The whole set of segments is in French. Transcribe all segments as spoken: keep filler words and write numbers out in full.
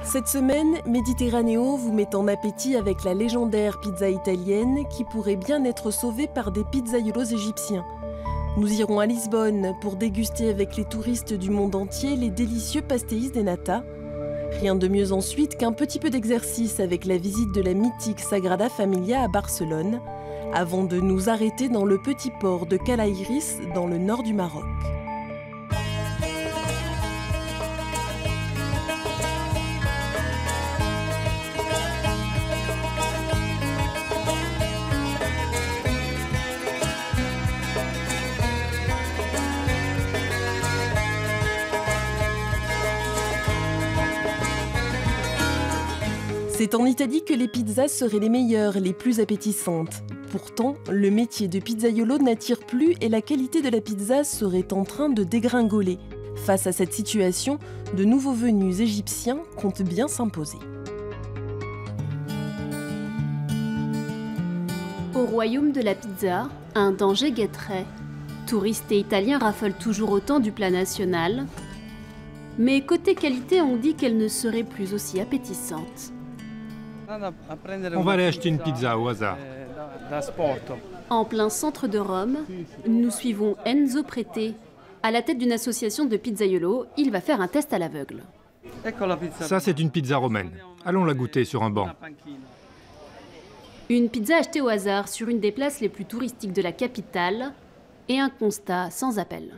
Cette semaine, Méditerranéo vous met en appétit avec la légendaire pizza italienne qui pourrait bien être sauvée par des pizzaiolos égyptiens. Nous irons à Lisbonne pour déguster avec les touristes du monde entier les délicieux pastéis de nata. Rien de mieux ensuite qu'un petit peu d'exercice avec la visite de la mythique Sagrada Familia à Barcelone, avant de nous arrêter dans le petit port de Calairis dans le nord du Maroc. C'est en Italie que les pizzas seraient les meilleures, les plus appétissantes. Pourtant, le métier de pizzaiolo n'attire plus et la qualité de la pizza serait en train de dégringoler. Face à cette situation, de nouveaux venus égyptiens comptent bien s'imposer. Au royaume de la pizza, un danger guetterait. Touristes et Italiens raffolent toujours autant du plat national. Mais côté qualité, on dit qu'elle ne serait plus aussi appétissante. On va aller acheter une pizza au hasard. En plein centre de Rome, nous suivons Enzo Prete. À la tête d'une association de pizzaiolo, il va faire un test à l'aveugle. Ça, c'est une pizza romaine. Allons la goûter sur un banc. Une pizza achetée au hasard sur une des places les plus touristiques de la capitale et un constat sans appel.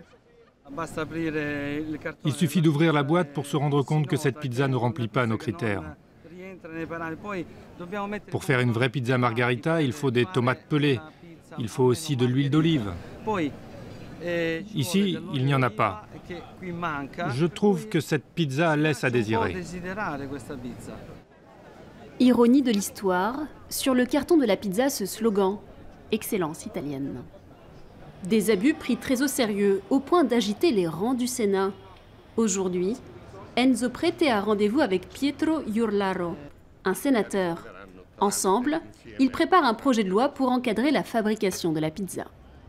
Il suffit d'ouvrir la boîte pour se rendre compte que cette pizza ne remplit pas nos critères. Pour faire une vraie pizza margarita, il faut des tomates pelées. Il faut aussi de l'huile d'olive. Ici, il n'y en a pas. Je trouve que cette pizza laisse à désirer. Ironie de l'histoire, sur le carton de la pizza ce slogan « Excellence italienne ». Des abus pris très au sérieux, au point d'agiter les rangs du Sénat. Aujourd'hui, Enzo Prete a rendez-vous avec Pietro Iurlaro, un sénateur. Ensemble, ils préparent un projet de loi pour encadrer la fabrication de la pizza.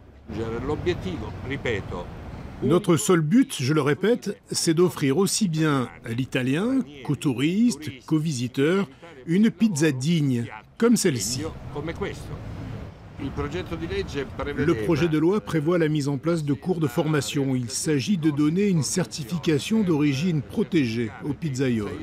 Notre seul but, je le répète, c'est d'offrir aussi bien à l'italien qu'aux touristes, qu'aux visiteurs, une pizza digne, comme celle-ci. Le projet de loi prévoit la mise en place de cours de formation. Il s'agit de donner une certification d'origine protégée aux pizzaiolos.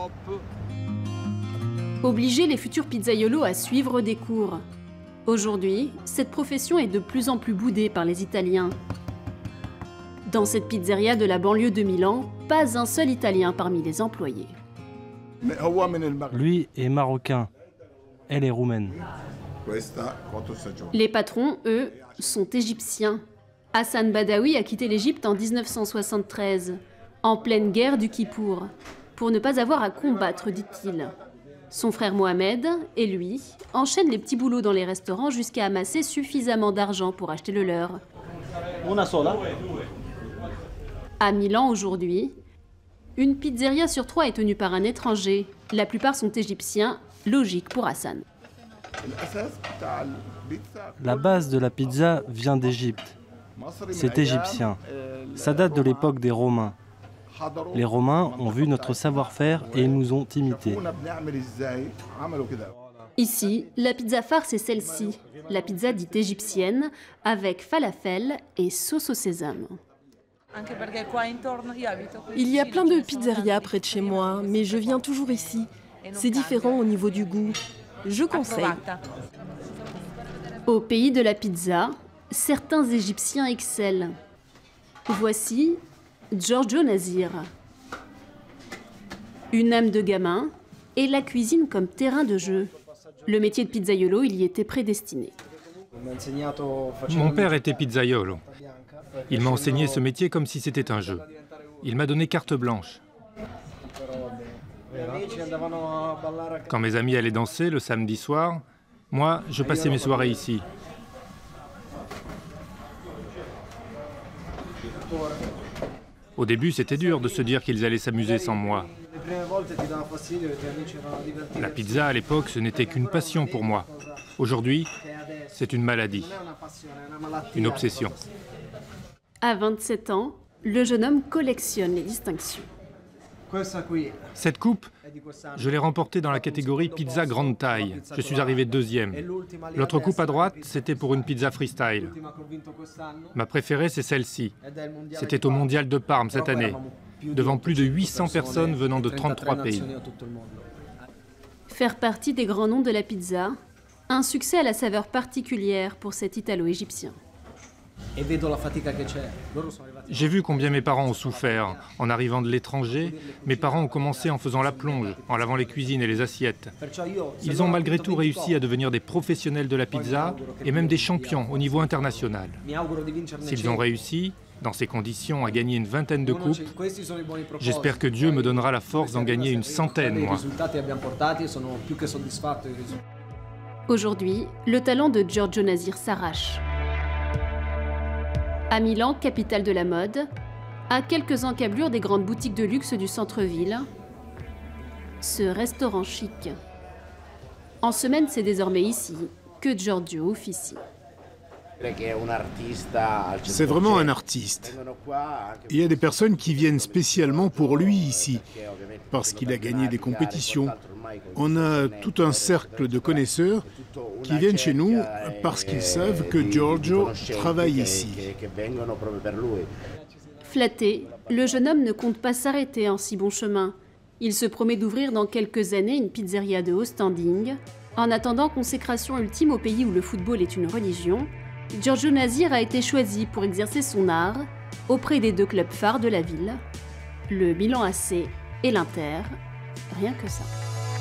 Obliger les futurs pizzaiolos à suivre des cours. Aujourd'hui, cette profession est de plus en plus boudée par les Italiens. Dans cette pizzeria de la banlieue de Milan, pas un seul Italien parmi les employés. Lui est marocain, elle est roumaine. Les patrons, eux, sont égyptiens. Hassan Badawi a quitté l'Égypte en mille neuf cent soixante-treize, en pleine guerre du Kippour, pour ne pas avoir à combattre, dit-il. Son frère Mohamed et lui enchaînent les petits boulots dans les restaurants jusqu'à amasser suffisamment d'argent pour acheter le leur. À Milan aujourd'hui, une pizzeria sur trois est tenue par un étranger. La plupart sont égyptiens, logique pour Hassan. La base de la pizza vient d'Égypte. C'est égyptien. Ça date de l'époque des Romains. Les Romains ont vu notre savoir-faire et ils nous ont imités. Ici, la pizza phare, c'est celle-ci. La pizza dite égyptienne, avec falafel et sauce au sésame. Il y a plein de pizzerias près de chez moi, mais je viens toujours ici. C'est différent au niveau du goût. Je conseille. Au pays de la pizza, certains Égyptiens excellent. Voici Giorgio Nazir. Une âme de gamin et la cuisine comme terrain de jeu. Le métier de pizzaiolo, il y était prédestiné. Mon père était pizzaiolo. Il m'a enseigné ce métier comme si c'était un jeu. Il m'a donné carte blanche. Quand mes amis allaient danser le samedi soir, moi, je passais mes soirées ici. Au début, c'était dur de se dire qu'ils allaient s'amuser sans moi. La pizza, à l'époque, ce n'était qu'une passion pour moi. Aujourd'hui, c'est une maladie, une obsession. À vingt-sept ans, le jeune homme collectionne les distinctions. Cette coupe, je l'ai remportée dans la catégorie pizza grande taille. Je suis arrivé deuxième. L'autre coupe à droite, c'était pour une pizza freestyle. Ma préférée, c'est celle-ci. C'était au Mondial de Parme cette année, devant plus de huit cents personnes venant de trente-trois pays. Faire partie des grands noms de la pizza, un succès à la saveur particulière pour cet Italo-Égyptien. J'ai vu combien mes parents ont souffert. En arrivant de l'étranger, mes parents ont commencé en faisant la plonge, en lavant les cuisines et les assiettes. Ils ont malgré tout réussi à devenir des professionnels de la pizza et même des champions au niveau international. S'ils ont réussi, dans ces conditions, à gagner une vingtaine de coupes, j'espère que Dieu me donnera la force d'en gagner une centaine, moi. Aujourd'hui, le talent de Giorgio Nasir s'arrache. À Milan, capitale de la mode, à quelques encablures des grandes boutiques de luxe du centre-ville, ce restaurant chic. En semaine, c'est désormais ici que Giorgio officie. C'est vraiment un artiste. Il y a des personnes qui viennent spécialement pour lui ici, parce qu'il a gagné des compétitions. On a tout un cercle de connaisseurs qui viennent chez nous parce qu'ils savent que Giorgio travaille ici. Flatté, le jeune homme ne compte pas s'arrêter en si bon chemin. Il se promet d'ouvrir dans quelques années une pizzeria de haut standing. En attendant consécration ultime au pays où le football est une religion, Giorgio Nasir a été choisi pour exercer son art auprès des deux clubs phares de la ville, le Milan A C et l'Inter, rien que ça.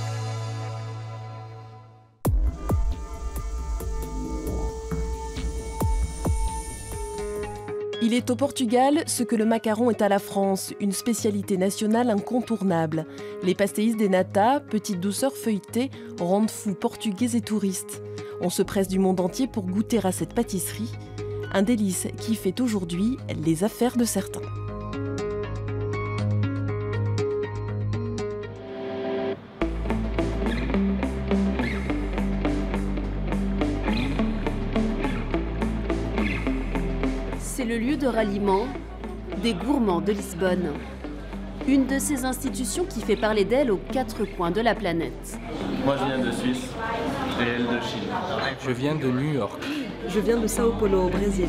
Il est au Portugal ce que le macaron est à la France, une spécialité nationale incontournable. Les pastéis de nata, petites douceurs feuilletées, rendent fous portugais et touristes. On se presse du monde entier pour goûter à cette pâtisserie, un délice qui fait aujourd'hui les affaires de certains. C'est le lieu de ralliement des gourmands de Lisbonne. Une de ces institutions qui fait parler d'elle aux quatre coins de la planète. Moi je viens de Suisse et elle de Chine. Je viens de New York. Je viens de Sao Paulo, au Brésil.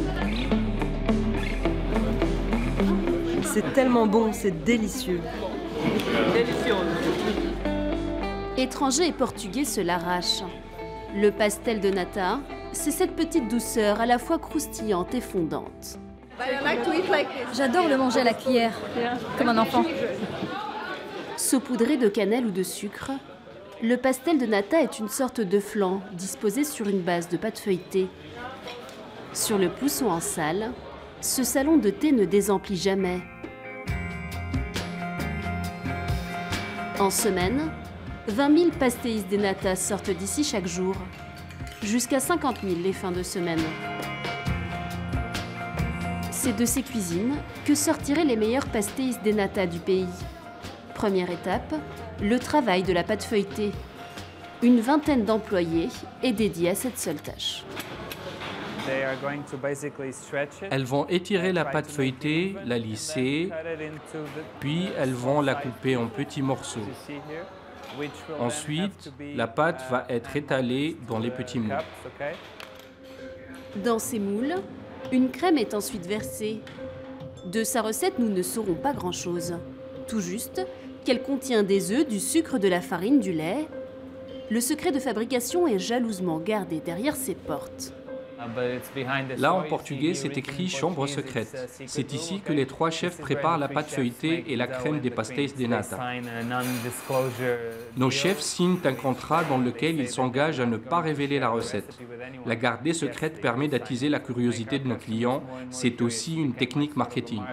C'est tellement bon, c'est délicieux. Délicieux. Étrangers et portugais se l'arrachent. Le pastel de nata, c'est cette petite douceur à la fois croustillante et fondante. J'adore le manger à la cuillère, comme un enfant. Saupoudré de cannelle ou de sucre, le pastel de nata est une sorte de flan disposé sur une base de pâte feuilletée. Sur le pousson en salle, ce salon de thé ne désemplit jamais. En semaine, vingt mille pastéis de nata sortent d'ici chaque jour, jusqu'à cinquante mille les fins de semaine. C'est de ces cuisines que sortiraient les meilleurs pastéis de nata du pays. Première étape, le travail de la pâte feuilletée. Une vingtaine d'employés est dédiée à cette seule tâche. Elles vont étirer la pâte feuilletée, la lisser, puis elles vont la couper en petits morceaux. Ensuite, la pâte va être étalée dans les petits moules. Dans ces moules, une crème est ensuite versée. De sa recette, nous ne saurons pas grand-chose. Tout juste qu'elle contient des œufs, du sucre, de la farine, du lait. Le secret de fabrication est jalousement gardé derrière ces portes. Là, en portugais, c'est écrit « chambre secrète ». C'est ici que les trois chefs préparent la pâte feuilletée et la crème des pastéis de nata. Nos chefs signent un contrat dans lequel ils s'engagent à ne pas révéler la recette. La garder secrète permet d'attiser la curiosité de nos clients. C'est aussi une technique marketing.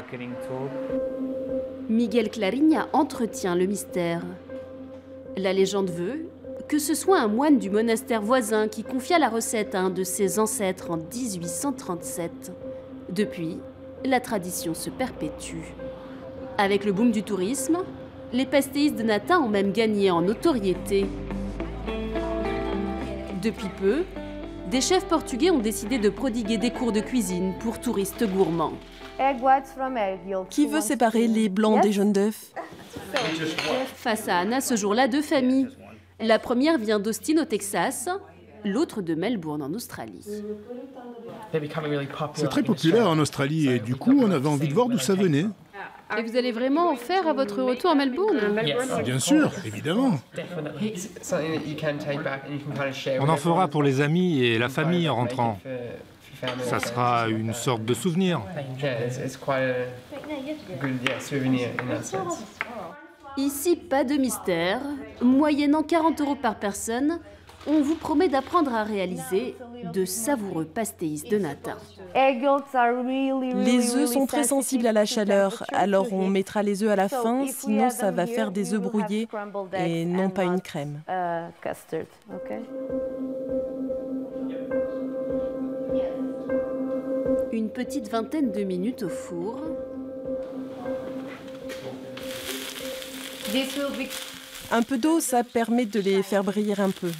Miguel Clarinha entretient le mystère. La légende veut que ce soit un moine du monastère voisin qui confia la recette à un de ses ancêtres en mille huit cent trente-sept. Depuis, la tradition se perpétue. Avec le boom du tourisme, les pastéis de nata ont même gagné en notoriété. Depuis peu, des chefs portugais ont décidé de prodiguer des cours de cuisine pour touristes gourmands. Qui veut séparer les blancs des jaunes d'œufs? Face à Anna, ce jour-là, deux familles. La première vient d'Austin au Texas, l'autre de Melbourne en Australie. C'est très populaire en Australie et du coup, on avait envie de voir d'où ça venait. Et vous allez vraiment en faire à votre retour à Melbourne? Bien sûr, évidemment. On en fera pour les amis et la famille en rentrant. Ça sera une sorte de souvenir. Ici, pas de mystère. Moyennant quarante euros par personne, on vous promet d'apprendre à réaliser de savoureux pastéis de nata. Les œufs sont très sensibles à la chaleur, alors on mettra les œufs à la fin, sinon ça va faire des œufs brouillés et non pas une crème. Une petite vingtaine de minutes au four. Un peu d'eau, ça permet de les faire briller un peu.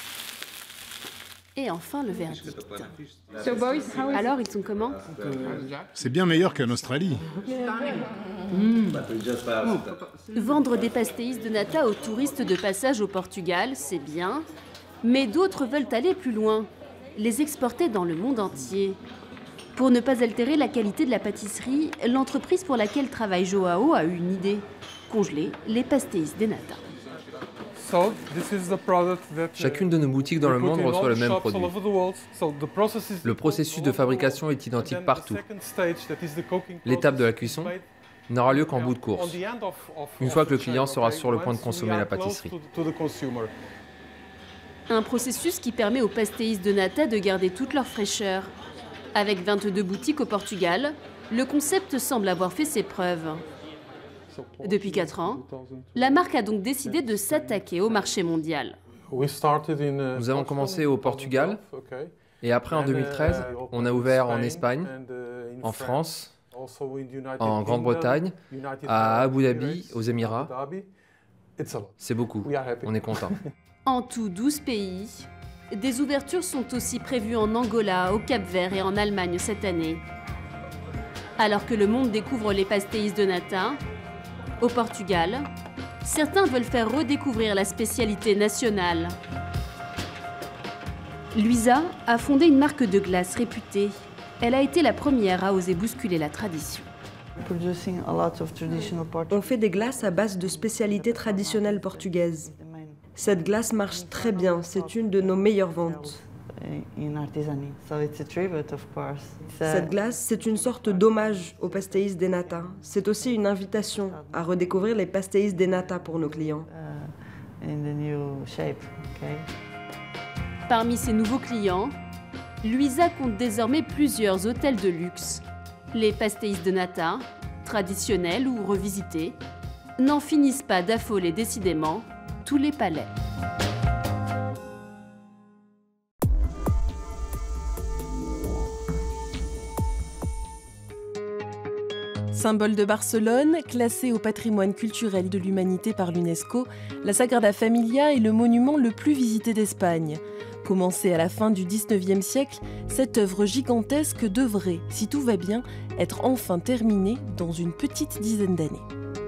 Et enfin le verdict. Alors, ils sont comment? C'est bien meilleur qu'en Australie. Mmh. Vendre des pastéis de nata aux touristes de passage au Portugal, c'est bien. Mais d'autres veulent aller plus loin, les exporter dans le monde entier. Pour ne pas altérer la qualité de la pâtisserie, l'entreprise pour laquelle travaille Joao a eu une idée. Congeler les pastéis de nata. Chacune de nos boutiques dans le monde reçoit le même produit. Le processus de fabrication est identique partout. L'étape de la cuisson n'aura lieu qu'en bout de course, une fois que le client sera sur le point de consommer la pâtisserie. Un processus qui permet aux pastéis de nata de garder toute leur fraîcheur. Avec vingt-deux boutiques au Portugal, le concept semble avoir fait ses preuves. Depuis quatre ans, la marque a donc décidé de s'attaquer au marché mondial. Nous avons commencé au Portugal et après en deux mille treize, on a ouvert en Espagne, en France, en Grande-Bretagne, à Abu Dhabi, aux Émirats. C'est beaucoup, on est content. En tout douze pays, des ouvertures sont aussi prévues en Angola, au Cap-Vert et en Allemagne cette année. Alors que le monde découvre les pastéis de nata, au Portugal, certains veulent faire redécouvrir la spécialité nationale. Luisa a fondé une marque de glace réputée. Elle a été la première à oser bousculer la tradition. On fait des glaces à base de spécialités traditionnelles portugaises. Cette glace marche très bien, c'est une de nos meilleures ventes. Cette glace, c'est une sorte d'hommage aux pastéis de nata. C'est aussi une invitation à redécouvrir les pastéis de nata pour nos clients. Parmi ses nouveaux clients, Luisa compte désormais plusieurs hôtels de luxe. Les pastéis de nata, traditionnels ou revisités, n'en finissent pas d'affoler décidément tous les palais. Symbole de Barcelone, classée au patrimoine culturel de l'humanité par l'UNESCO, la Sagrada Familia est le monument le plus visité d'Espagne. Commencée à la fin du dix-neuvième siècle, cette œuvre gigantesque devrait, si tout va bien, être enfin terminée dans une petite dizaine d'années.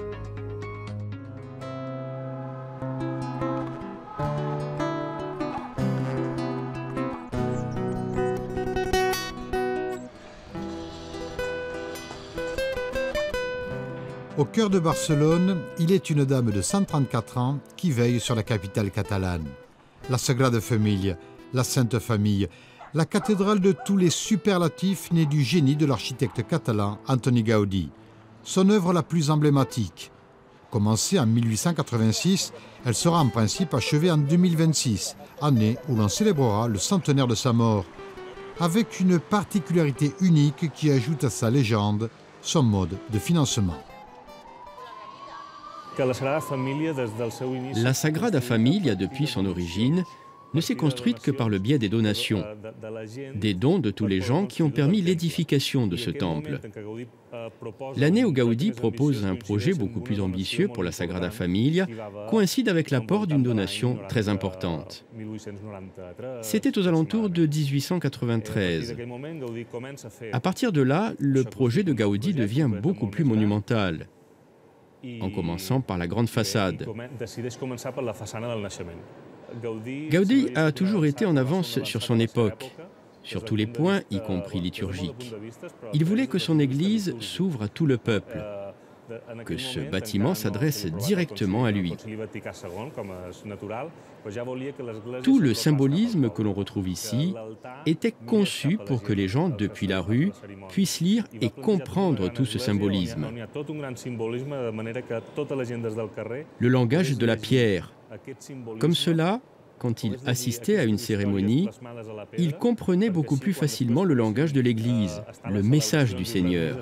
Au cœur de Barcelone, il est une dame de cent trente-quatre ans qui veille sur la capitale catalane. La Sagrada Familia, la Sainte Famille, la cathédrale de tous les superlatifs née du génie de l'architecte catalan Antoni Gaudí. Son œuvre la plus emblématique. Commencée en mille huit cent quatre-vingt-six, elle sera en principe achevée en deux mille vingt-six, année où l'on célébrera le centenaire de sa mort, avec une particularité unique qui ajoute à sa légende son mode de financement. La Sagrada Familia, depuis son origine, ne s'est construite que par le biais des donations, des dons de tous les gens qui ont permis l'édification de ce temple. L'année où Gaudí propose un projet beaucoup plus ambitieux pour la Sagrada Familia coïncide avec l'apport d'une donation très importante. C'était aux alentours de mille huit cent quatre-vingt-treize. À partir de là, le projet de Gaudí devient beaucoup plus monumental. en commençant par la grande façade. Gaudí a toujours été en avance sur son époque, sur tous les points, y compris liturgiques. Il voulait que son église s'ouvre à tout le peuple, que ce bâtiment s'adresse directement à lui. Tout le symbolisme que l'on retrouve ici était conçu pour que les gens, depuis la rue, puissent lire et comprendre tout ce symbolisme. Le langage de la pierre. Comme cela, quand il assistait à une cérémonie, il comprenait beaucoup plus facilement le langage de l'Église, le message du Seigneur.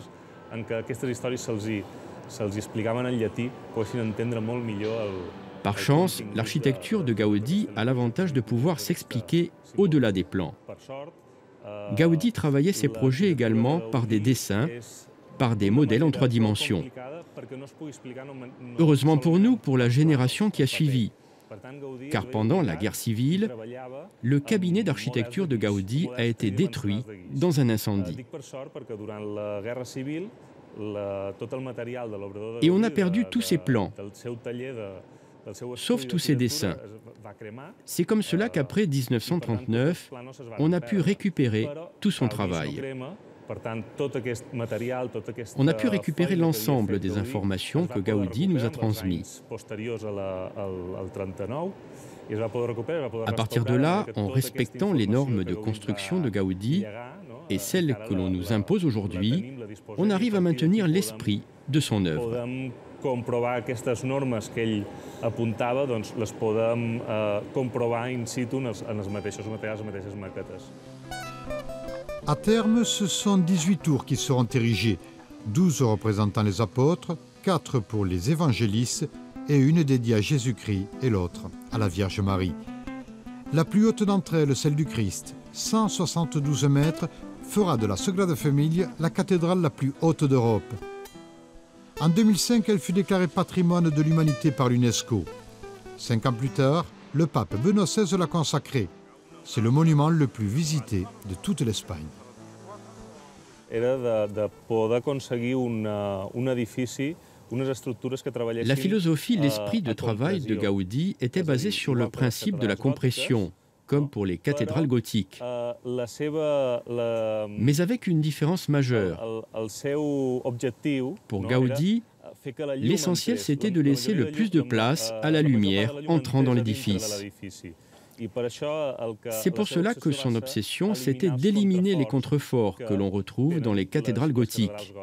Par chance, l'architecture de Gaudí a l'avantage de pouvoir s'expliquer au-delà des plans. Gaudí travaillait ses projets également par des dessins, par des modèles en trois dimensions. Heureusement pour nous, pour la génération qui a suivi, car pendant la guerre civile, le cabinet d'architecture de Gaudí a été détruit dans un incendie. Et on a perdu tous ses plans, sauf tous ses dessins. C'est comme cela qu'après mille neuf cent trente-neuf, on a pu récupérer tout son travail. On a pu récupérer l'ensemble des informations que Gaudí nous a transmises. À partir de là, en respectant les normes de construction de Gaudí et celles que l'on nous impose aujourd'hui, on arrive à maintenir l'esprit de son œuvre. Comprovar aquestes normes que ell apuntava, doncs les podem eh, comprovar in situ en els, en els mateixos materials, les mateixes maquetes. À terme, ce sont dix-huit tours qui seront érigées, douze représentant les apôtres, quatre pour les évangélistes et une dédiée à Jésus-Christ et l'autre à la Vierge Marie. La plus haute d'entre elles, celle du Christ, cent soixante-douze mètres, fera de la Sagrada Familia la cathédrale la plus haute d'Europe. En deux mille cinq, elle fut déclarée patrimoine de l'humanité par l'UNESCO. Cinq ans plus tard, le pape Benoît seize l'a consacrée. C'est le monument le plus visité de toute l'Espagne. Era de, de poder aconseguir una, un edifici, unes estructures que treballessin... La philosophie, l'esprit de travail de Gaudí était basé sur le principe de la compression, comme pour les cathédrales gothiques. Mais avec une différence majeure. Pour Gaudí, l'essentiel c'était de laisser le plus de place à la lumière entrant dans l'édifice. C'est pour cela que son obsession, c'était d'éliminer les contreforts que l'on retrouve dans les cathédrales gothiques.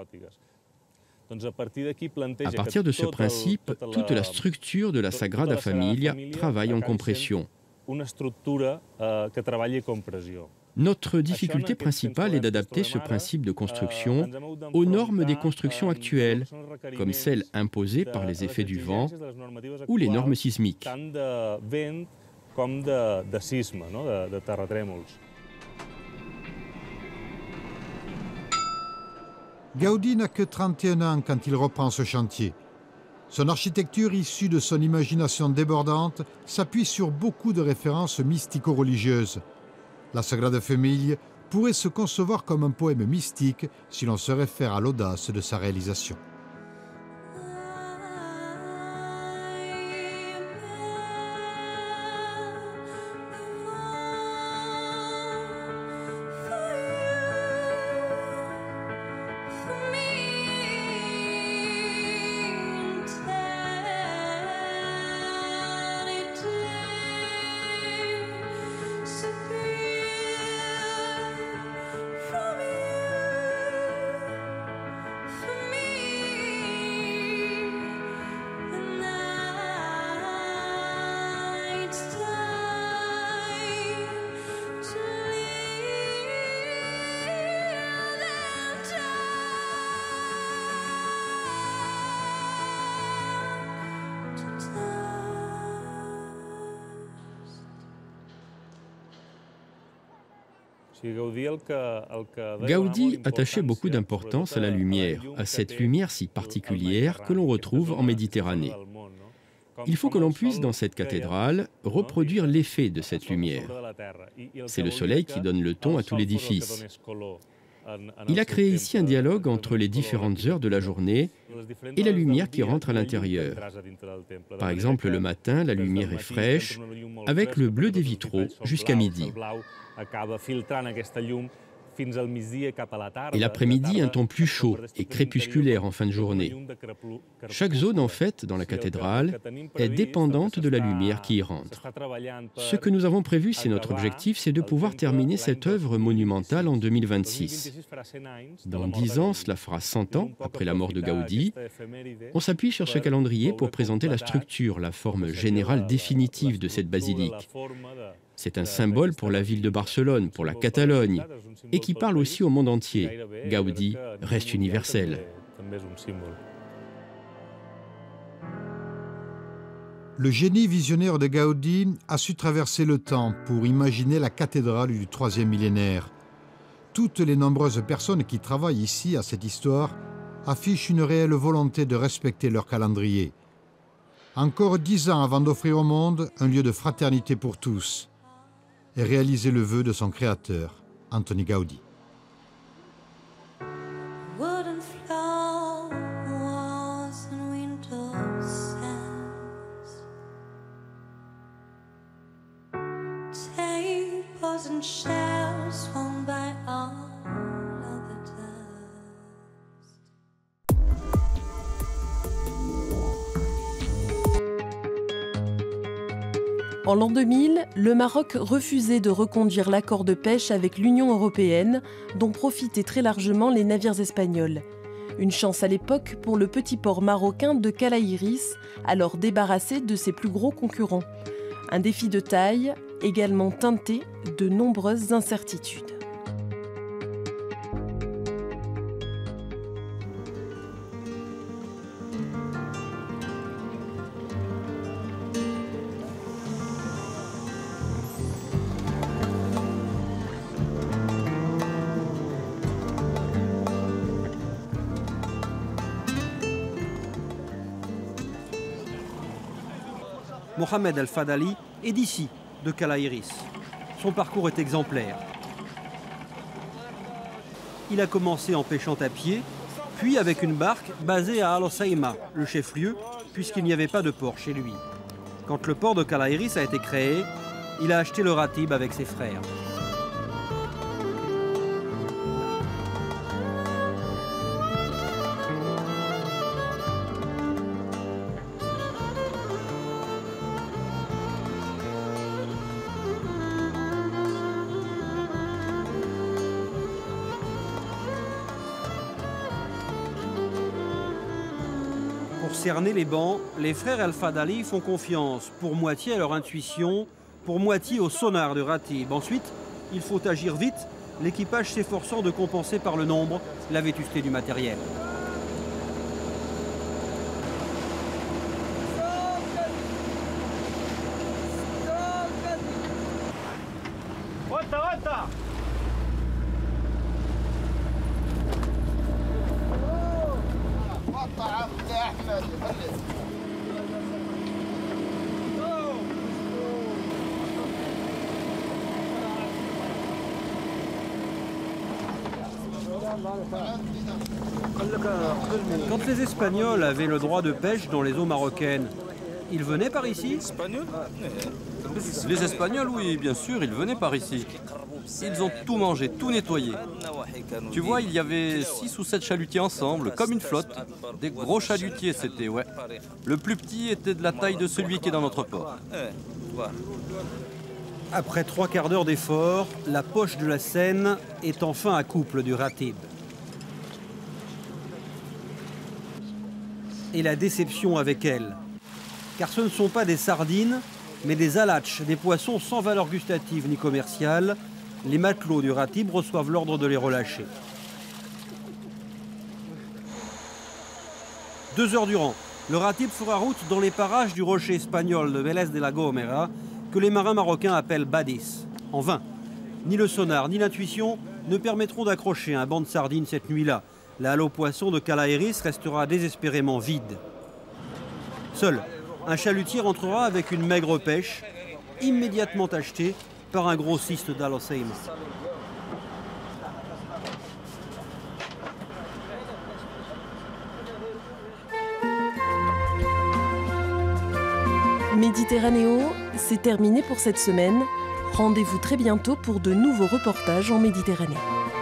À partir de ce principe, toute la structure de la Sagrada Familia travaille en compression. Notre difficulté principale est d'adapter ce principe de construction aux normes des constructions actuelles, comme celles imposées par les effets du vent ou les normes sismiques. Gaudí n'a que trente et un ans quand il reprend ce chantier. Son architecture issue de son imagination débordante s'appuie sur beaucoup de références mystico-religieuses. La Sagrada Familia pourrait se concevoir comme un poème mystique si l'on se réfère à l'audace de sa réalisation. Gaudí attachait beaucoup d'importance à la lumière, à cette lumière si particulière que l'on retrouve en Méditerranée. Il faut que l'on puisse, dans cette cathédrale, reproduire l'effet de cette lumière. C'est le soleil qui donne le ton à tout l'édifice. Il a créé ici un dialogue entre les différentes heures de la journée et la lumière qui rentre à l'intérieur. Par exemple, le matin, la lumière est fraîche, avec le bleu des vitraux jusqu'à midi. Et l'après-midi, un temps plus chaud et crépusculaire en fin de journée. Chaque zone, en fait, dans la cathédrale, est dépendante de la lumière qui y rentre. Ce que nous avons prévu, c'est notre objectif, c'est de pouvoir terminer cette œuvre monumentale en deux mille vingt-six. Dans dix ans, cela fera cent ans, après la mort de Gaudi. On s'appuie sur ce calendrier pour présenter la structure, la forme générale définitive de cette basilique. C'est un symbole pour la ville de Barcelone, pour la Catalogne, et qui parle aussi au monde entier. Gaudi reste universel. Le génie visionnaire de Gaudi a su traverser le temps pour imaginer la cathédrale du troisième millénaire. Toutes les nombreuses personnes qui travaillent ici à cette histoire affichent une réelle volonté de respecter leur calendrier. Encore dix ans avant d'offrir au monde un lieu de fraternité pour tous et réaliser le vœu de son créateur, Antoni Gaudi. En l'an deux mille, le Maroc refusait de reconduire l'accord de pêche avec l'Union européenne, dont profitaient très largement les navires espagnols. Une chance à l'époque pour le petit port marocain de Cala Iris, alors débarrassé de ses plus gros concurrents. Un défi de taille, également teinté de nombreuses incertitudes. Mohamed Al-Fadali est d'ici, de Cala Iris. Son parcours est exemplaire. Il a commencé en pêchant à pied, puis avec une barque basée à Al Hoceima, le chef-lieu, puisqu'il n'y avait pas de port chez lui. Quand le port de Cala Iris a été créé, il a acheté le Ratib avec ses frères. Pour cerner les bancs, les frères Al-Fadali font confiance pour moitié à leur intuition, pour moitié au sonar de Ratib. Ensuite, il faut agir vite, l'équipage s'efforçant de compenser par le nombre la vétusté du matériel. Quand les Espagnols avaient le droit de pêche dans les eaux marocaines, ils venaient par ici? Les Espagnols, oui, bien sûr, ils venaient par ici. Ils ont tout mangé, tout nettoyé. Tu vois, il y avait six ou sept chalutiers ensemble, comme une flotte. Des gros chalutiers, c'était, ouais. Le plus petit était de la taille de celui qui est dans notre port. Après trois quarts d'heure d'effort, la poche de la Seine est enfin à couple du Ratib. Et la déception avec elle. Car ce ne sont pas des sardines, mais des alatches, des poissons sans valeur gustative ni commerciale. Les matelots du Ratib reçoivent l'ordre de les relâcher. Deux heures durant, le Ratib fera route dans les parages du rocher espagnol de Vélez de la Gomera, que les marins marocains appellent Badis. En vain. Ni le sonar, ni l'intuition ne permettront d'accrocher un banc de sardines cette nuit-là. La halle aux poissons de Cala Iris restera désespérément vide. Seul, un chalutier rentrera avec une maigre pêche, immédiatement achetée par un grossiste d'Al Hoceima. Méditerranéo, c'est terminé pour cette semaine. Rendez-vous très bientôt pour de nouveaux reportages en Méditerranée.